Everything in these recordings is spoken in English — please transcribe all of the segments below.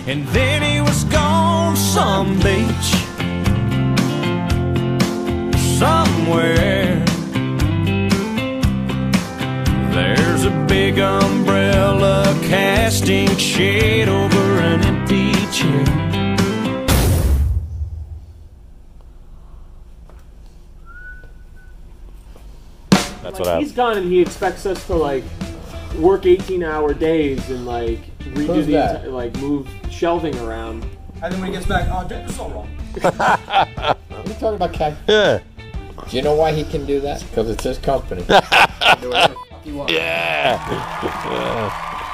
and then he was gone some beach somewhere. There's a big umbrella casting shade over an empty chair. That's what he's gone and he expects us to like work 18-hour days and like redo the like move shelving around. And then when he gets back, oh, this is all wrong. What are you talking about, Ken? Yeah. Do you know why he can do that? Because it's his company. Do whatever he wants. Yeah.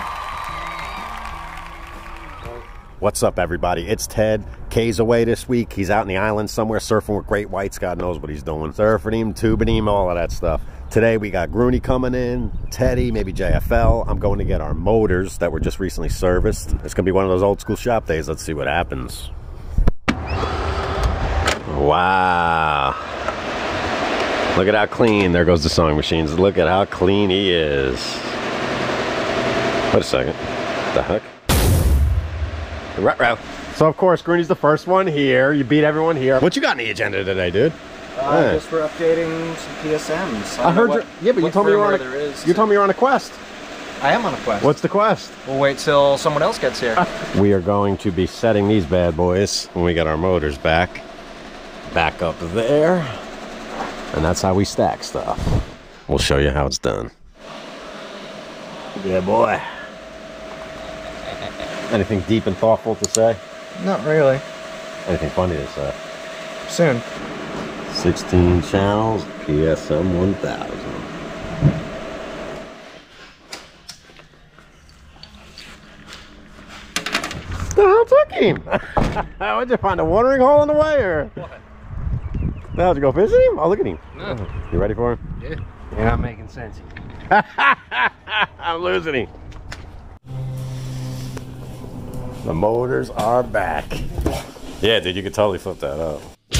What's up, everybody? It's Ted. Kay's away this week. He's out in the island somewhere surfing with great whites. God knows what he's doing. Surfing him, tubing him, all of that stuff. Today we got Grunie coming in, Teddy, maybe JFL. I'm going to get our motors that were just recently serviced. It's going to be one of those old school shop days. Let's see what happens. Wow. Look at how clean. There goes the sewing machines. Look at how clean he is. Wait a second. What the heck? Right. So of course, Grunie's the first one here. You beat everyone here. What you got on the agenda today, dude? Just for updating some PSMs. I heard but you told me you were on you told me you're on a quest. I am on a quest. What's the quest? We'll wait till someone else gets here. We are going to be setting these bad boys when we get our motors back up there. And that's how we stack stuff. We'll show you how it's done. Yeah, boy. Anything deep and thoughtful to say? Not really. Anything funny to say? Soon. 16 channels, PSM1000. The hell took him? What'd you find, a watering hole in the way, or? What? Now, did you go visit him? Oh, look at him. No. You ready for him? Yeah. You're not making sense. I'm losing him. The motors are back. Yeah, dude, you could totally flip that up.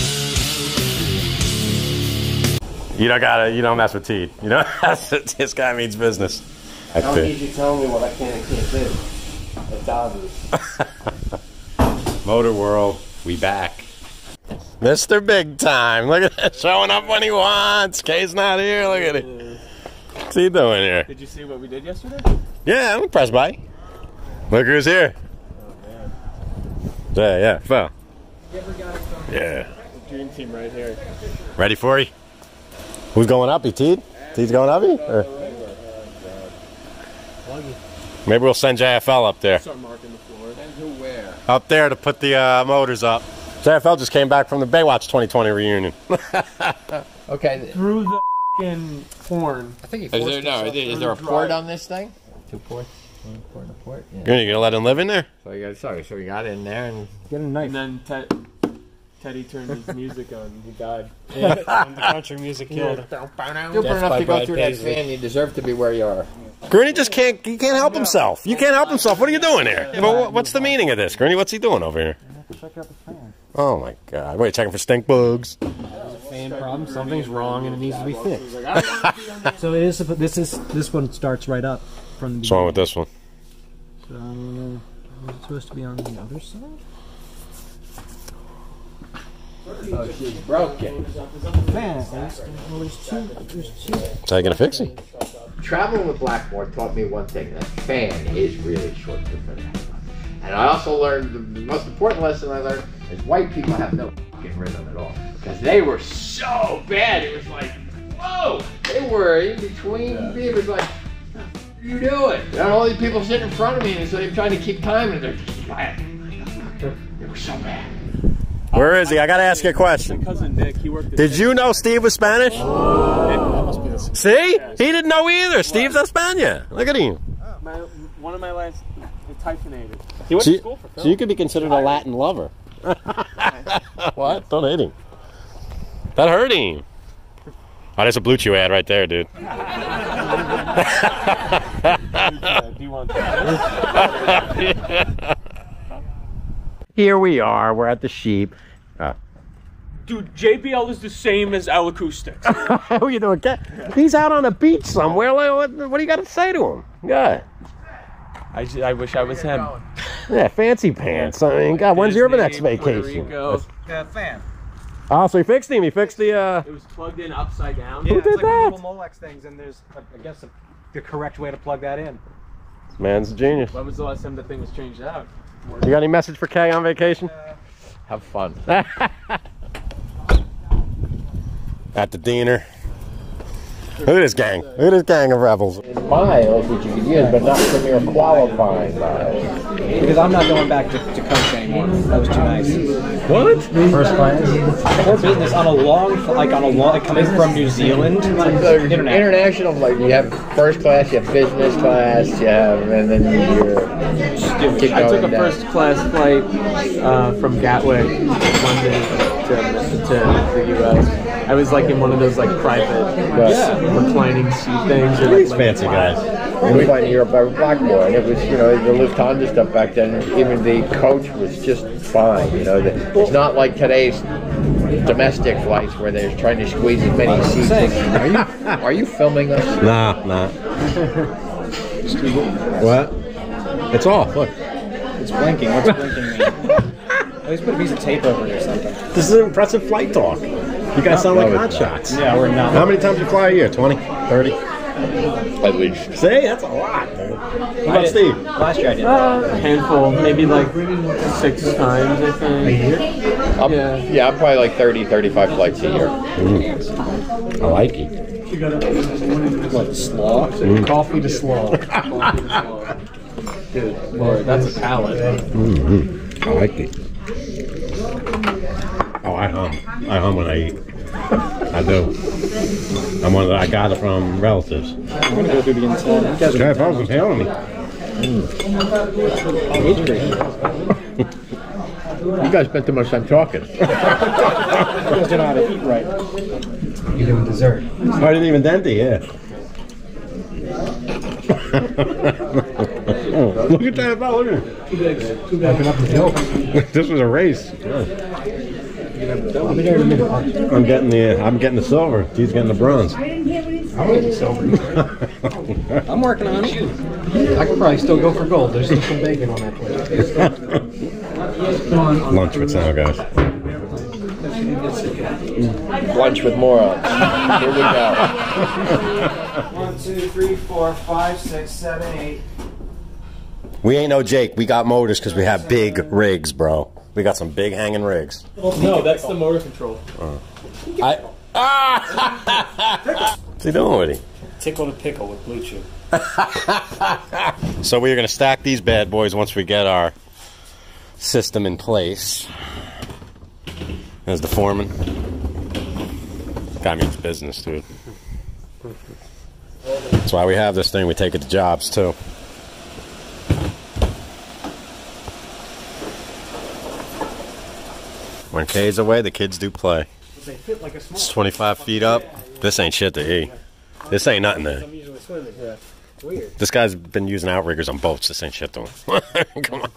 You don't mess with T. You know, this guy means business. I don't need you telling me what I can and can't do. It's obvious. Motor World, we back. Mr. Big Time. Look at that, showing up when he wants. Kay's not here, look at it. What's he doing here? Did you see what we did yesterday? Yeah, I'm impressed by it. Look who's here. Yeah, Phil. Yeah. Dream team right here. Ready for you? Who's going up? Teed? Teed's going up? Maybe we'll send JFL up there. Start marking the floor. And who where? Up there to put the motors up. JFL just came back from the Baywatch 2020 reunion. Okay. Through the f***ing porn. I think he forced is there a port on this thing? 2 ports? 1 port and a port? Yeah. You gonna let him live in there? So we got in there and get a knife. And then Teddy turned his music on and he died. Yeah, and the country music killed him. Stupid enough to go through that fan, you deserve to be where you are. Grunie just can't help himself. You can't help himself. What are you doing here? What's the meaning of this, Grunie? What's he doing over here? Check out the fan. Oh my God! Wait, checking for stink bugs. There's a fan problem. Something's wrong, and it needs to be fixed. So it is. This one starts right up from the. What's wrong with this one? So is it supposed to be on the other side? Oh, she's broken. Fan, at least. Well, there's two. So you gonna fix it? Traveling with Blackmore taught me one thing: that fan is really short for that. And I also learned the most important lesson I learned is white people have no fucking rhythm at all. Because they were so bad. It was like, whoa! They were in between. It was like, what are you doing? And all these people sitting in front of me, and so they're trying to keep time, and they're just bad. They were so bad. Where is he? I gotta ask you a question. My cousin Nick, he worked. Did you know Steve was Spanish? That must be this. See? He didn't know either. Steve's España. Look at him. One of my last hyphenated. He went to school for film. So you could be considered a Latin lover. What? Don't hit him. That hurt him. Oh, there's a Blue Chew ad right there, dude. Do you want that? Here we are. We're at the sheep. Dude, JBL is the same as L Acoustics. Who you doing? He's out on a beach somewhere. What do you got to say to him? Yeah. I wish I was him. Yeah, fancy pants. I mean, God, when's your next vacation? Fan. Oh, so he fixed him. He fixed the. It was plugged in upside down. Yeah, Who did it's like that? little Molex things, and there's, I guess, the correct way to plug that in. Man's a genius. When was the last time the thing was changed out? You got any message for Kay on vacation? Have fun. At the dinner. Look at this gang. Look at this gang of rebels. Miles, which you can use, but not from your qualifying miles. Because I'm not going back to coach anymore. That was too nice. What? First class. More business on a long, coming from New Zealand. It's like International, like you have first class, you have business class, you have, and then I took a first class flight from Gatwick, London to the U.S. I was like in one of those like private reclining seat things. These fancy guys. We went in Europe by Blackmore, and it was, you know, the Lufthansa stuff back then. Even the coach was just fine. You know, it's not like today's domestic flights where they're trying to squeeze as many seats. Are you filming us? Nah. What? It's off. Look. It's blinking. What's blinking mean? At least put a piece of tape over it or something. This is impressive flight talk. You guys sound like hot shots. Yeah, we're not. How many times you fly a year? 20? 30? At least. See? That's a lot, dude. What about Steve? Last year I did. A handful, maybe like 6 times, I think. Yeah, I'm probably like 30, 35 flights a year. I like it. What, slaw? Coffee to slaw. Good Lord, that's a palate. I like it. Oh, I hum when I eat. I do. I got it from relatives. I'm gonna go through the inside. You guys Okay, if I was impaling me. You guys spent too much time talking. guys don't know how to eat right. You're doing dessert. I didn't even dent it, yeah. Look at that, look at it. This was a race. I'll be there in a minute. I'm getting the silver. He's getting the bronze. I'm getting silver. I'm working on it. I could probably still go for gold. There's still some bacon on that plate. Lunch with now, guys. Lunch with morons. Here we go. 1, 2, 3, 4, 5, 6, 7, 8. We ain't no Jake. We got motors because we have big rigs, bro. We got some big hanging rigs. No, that's the motor control. What's he doing with it? Tickle to pickle with Blue Chew. So we're going to stack these bad boys once we get our system in place. There's the foreman. Guy means business, dude. That's why we have this thing. We take it to jobs, too. When Kay's away, the kids do play. It's 25 feet up. This ain't shit to eat. This ain't nothing there. This guy's been using outriggers on boats. This ain't shit to him. Come on.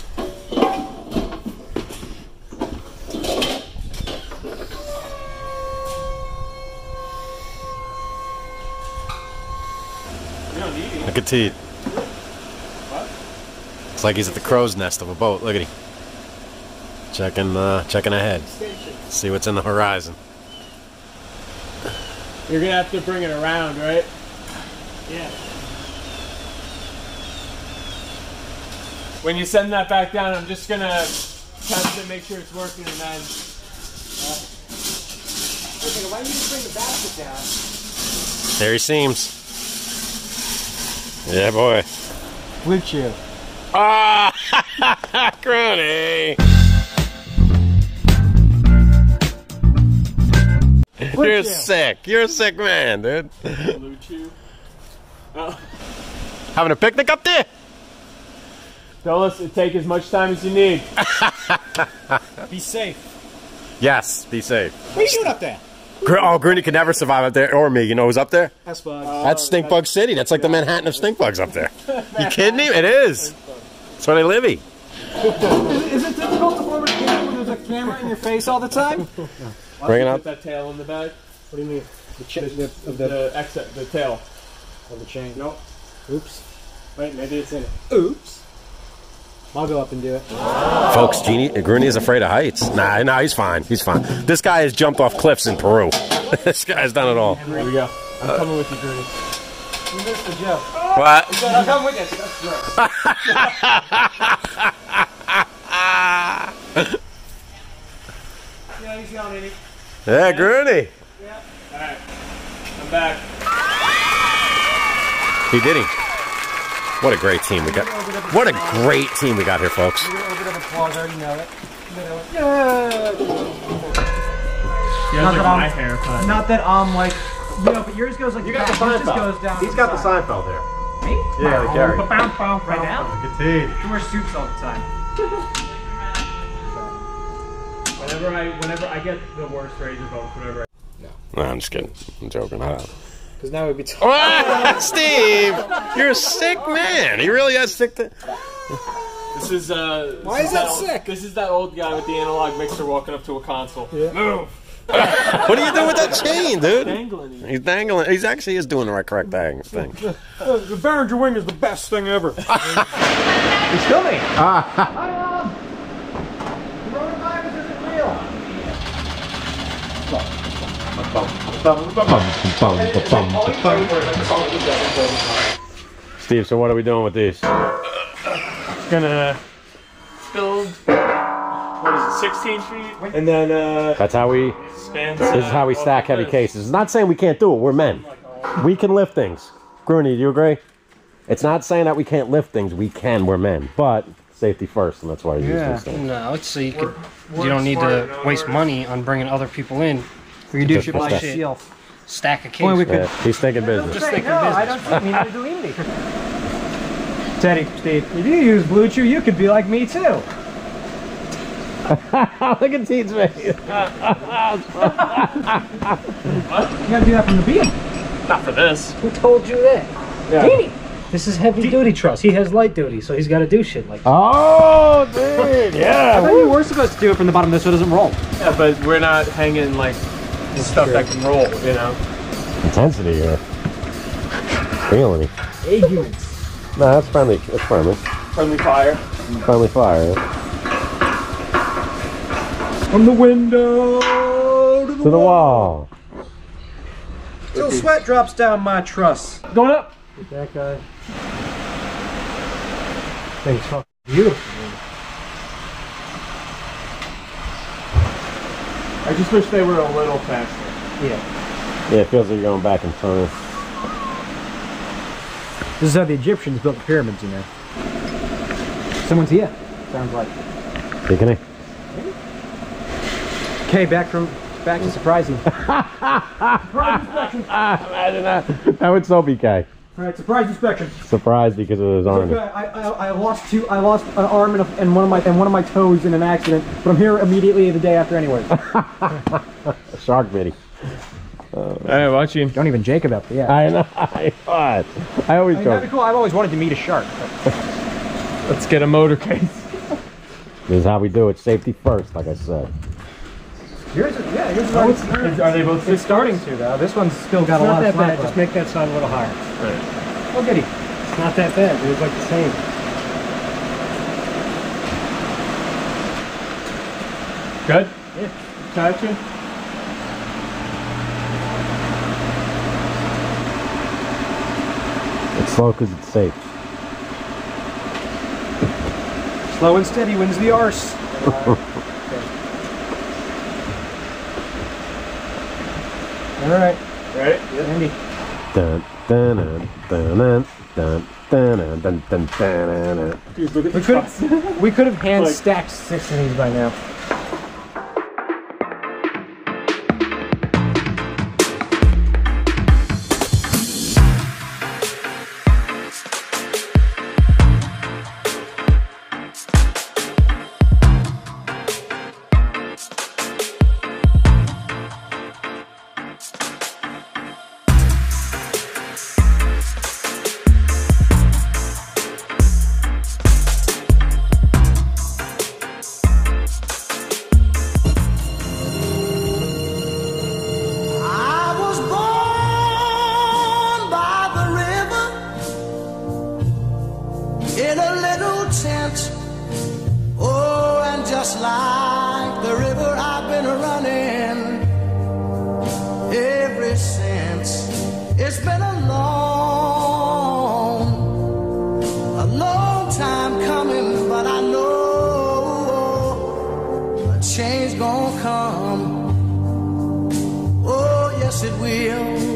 Look at Teed. It's like he's at the crow's nest of a boat. Look at him. Checking ahead. See what's in the horizon. You're gonna have to bring it around, right? Yeah. When you send that back down, I'm just gonna test it, make sure it's working, and then. Why didn't you bring the basket down? There he seems. Yeah, boy. Blue Chew. Ah, Grunie. You're sick. You're a sick man, dude. Blue Chew. Oh. Having a picnic up there? Don't listen, take as much time as you need. Be safe. Yes, be safe. What are you doing up there? Oh, Grunie could never survive up there, or me. You know who's up there? That's bug. That's Stinkbug City. That's like the Manhattan of Stinkbugs up there. You kidding me? It is. That's where they live. Is it difficult to form a camera when there's a camera in your face all the time? Bring it up. Put that tail in the bag. What do you mean? The tail. Of the chain. Nope. Oops. Wait, maybe it's in it. Oops. I'll go up and do it. Folks, Grunie is afraid of heights. Nah, he's fine. He's fine. This guy has jumped off cliffs in Peru. This guy's done it all. Here we go. I'm coming with you, Grunie. You missed the joke. What? I'm coming with you. That's right. Yeah, he's going in it. Yeah, Grunie. Yeah. Alright. I'm back. He did. What a great team we got. What a great team we got here, folks. A little bit of applause, I already know it. Yeah, Not like that my hair, but... Not that I'm like, you know, but yours goes like You got the yours just Seinfeld. goes down. He's got the Seinfeld there. Me? Yeah, the Gary. Right now? Good team. You wear suits all the time. Whenever I get the worst razor bumps, whenever No, I'm just kidding. I'm joking. Because now we'd be talking. Steve, you're a sick man. He really has sick. This is Why is that sick? This is that old guy with the analog mixer walking up to a console. Yeah. Move. What are you doing with that chain, dude? Dangling. He's dangling. He's actually is doing the right correct thing. The Behringer wing is the best thing ever. He's filming. Coronavirus isn't real. Steve, so what are we doing with these? Gonna build, what is it, 16 feet? And then That's how we. spans. This is how we stack heavy cases. Not saying we can't do it. We're men. We can lift things. Grunie, do you agree? It's not saying that we can't lift things. We can. We're men. But safety first, and that's why I use these things. No, it's so you don't need to waste money on bringing other people in. We can do Just shit for by stack. shit. Stack a case. Well, we could- Yeah, he's thinking business. Just thinking No, I business. don't mean to demean me. Teddy, Steve, if you use Blue Chew, you could be like me too. Look at Teed's face. You gotta do that from the beginning. Not for this. Who told you that? Yeah. Teeny. This is heavy duty truss. He has light duty, so he's got to do shit like that. Oh, dude, I yeah. thought you were supposed to do it from the bottom of this so it doesn't roll. Yeah, but we're not hanging like stuff that can roll, you know? Intensity here. Feeling it. A units. No, that's friendly. It's friendly. Friendly fire. Friendly fire. From the window to To the wall. Till sweat drops down my truss. Going up. That guy. Thing's fucking beautiful. I just wish they were a little faster. Yeah. Yeah, it feels like you're going back in time. This is how the Egyptians built the pyramids, you know. Someone's here. Sounds like. Taking it. Okay, back to surprising. Imagine that. That would so be Kai. All right, surprise inspection. Surprised because of his arm. I lost an arm and one of my toes in an accident, but I'm here immediately the day after anyway. Shark video. Hey, watching. Don't even Jacob up. Yeah. I know. I thought. I always I mean, go. that'd be cool. I've always wanted to meet a shark. Let's get a motor case. This is how we do it. Safety first, like I said. Here's Are they both? it's starting to though. This one's still got a lot of slack. Just make that side a little higher. Oh, goody. It's not that bad. It was like the same. Good? Yeah. Gotcha. It's slow because it's safe. Slow and steady wins the arse. All right. Ready? Andy. Dun, dun, dun, dun, dun, dun, dun, dun, dun, dun, dun. Dude, look at We could have hand stacked 6 of these by now. gonna come. Oh, yes, it will.